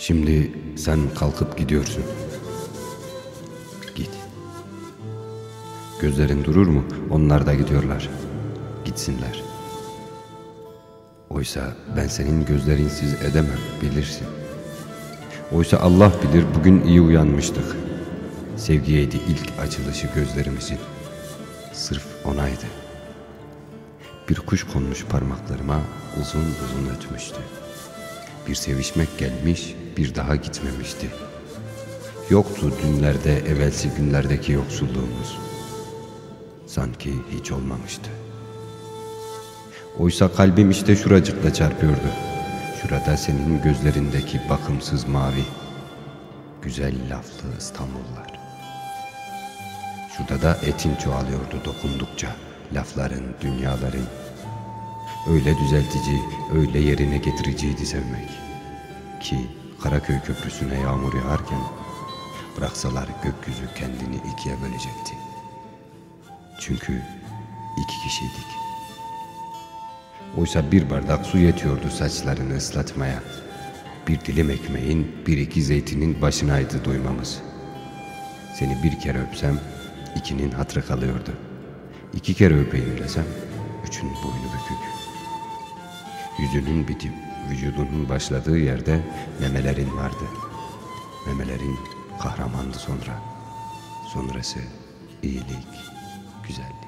Şimdi sen kalkıp gidiyorsun. Git. Gözlerin durur mu? Onlar da gidiyorlar. Gitsinler. Oysa ben senin gözlerinsiz edemem, bilirsin. Oysa Allah bilir bugün iyi uyanmıştık. Sevgiyeydi ilk açılışı gözlerimizin. Sırf onaydı. Bir kuş konmuş parmaklarıma, uzun uzun ötmüştü. Bir sevişmek gelmiş, bir daha gitmemişti. Yoktu dünlerde, evvelsi günlerdeki yoksulluğumuz. Sanki hiç olmamıştı. Oysa kalbim işte şuracıkla çarpıyordu. Şurada senin gözlerindeki bakımsız mavi, güzel laflı İstanbullar. Şurada da etin çoğalıyordu dokundukça, lafların, dünyaların. Öyle düzeltici, öyle yerine getiriciydi sevmek. Ki Karaköy Köprüsü'ne yağmur yağarken bıraksalar gökyüzü kendini ikiye bölecekti. Çünkü iki kişiydik. Oysa bir bardak su yetiyordu saçlarını ıslatmaya. Bir dilim ekmeğin, bir iki zeytinin başınaydı doymamız. Seni bir kere öpsem, ikinin hatırı kalıyordu. 2 kere öpeyim desem, 3'ün boynu bükük. Yüzünün bitip vücudunun başladığı yerde memelerin vardı. Memelerin kahramandı sonra. Sonrası iyilik, güzellik.